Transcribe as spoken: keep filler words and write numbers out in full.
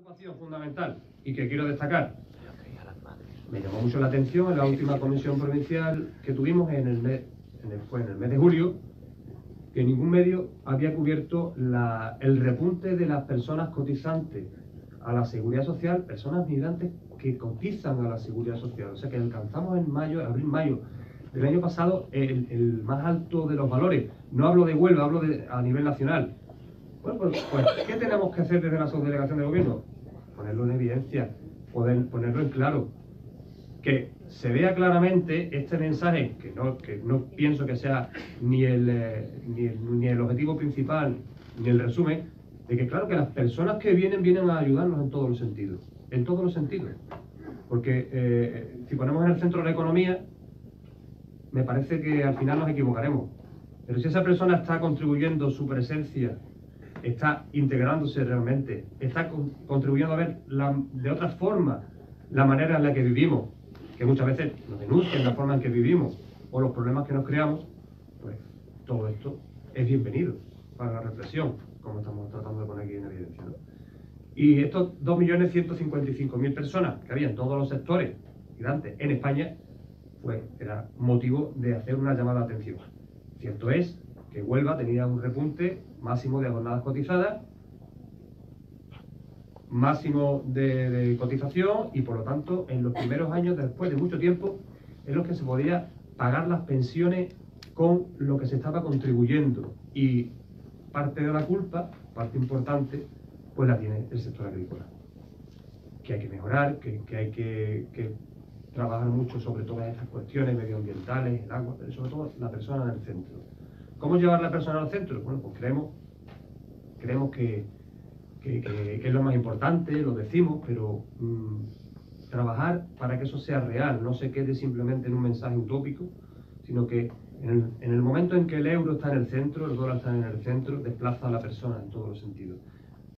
preocupación fundamental y que quiero destacar. Me llamó mucho la atención en la última comisión provincial que tuvimos en el mes, en el, fue en el mes de julio, que ningún medio había cubierto la, el repunte de las personas cotizantes a la Seguridad Social, personas migrantes que cotizan a la Seguridad Social. O sea que alcanzamos en mayo, abril-mayo del año pasado el, el más alto de los valores. No hablo de Huelva, hablo de, a nivel nacional. Bueno, pues, pues, ¿qué tenemos que hacer desde la subdelegación de gobierno? Ponerlo en evidencia, poder, ponerlo en claro. Que se vea claramente este mensaje, que no, que no pienso que sea ni el, eh, ni, el, ni el objetivo principal, ni el resumen, de que claro que las personas que vienen, vienen a ayudarnos en todos los sentidos. En todos los sentidos. Porque eh, si ponemos en el centro la economía, me parece que al final nos equivocaremos. Pero si esa persona está contribuyendo su presencia, está integrándose realmente, está con, contribuyendo a ver la, de otra forma la manera en la que vivimos, que muchas veces nos denuncian la forma en que vivimos o los problemas que nos creamos, pues todo esto es bienvenido para la reflexión, como estamos tratando de poner aquí en evidencia, ¿no? Y estos dos millones ciento cincuenta y cinco mil personas que había en todos los sectores migrantes en España, pues era motivo de hacer una llamada de atención. Cierto es que Huelva tenía un repunte máximo de jornadas cotizadas, máximo de, de cotización, y por lo tanto en los primeros años, después de mucho tiempo, en los que se podía pagar las pensiones con lo que se estaba contribuyendo, y parte de la culpa, parte importante, pues la tiene el sector agrícola, que hay que mejorar, que, que hay que, que trabajar mucho sobre todas estas cuestiones medioambientales, el agua, pero sobre todo la persona en el centro. ¿Cómo llevar la persona al centro? Bueno, pues creemos, creemos que, que, que, que es lo más importante, lo decimos, pero mmm, trabajar para que eso sea real, no se quede simplemente en un mensaje utópico, sino que en el, en el momento en que el euro está en el centro, el dólar está en el centro, desplaza a la persona en todos los sentidos.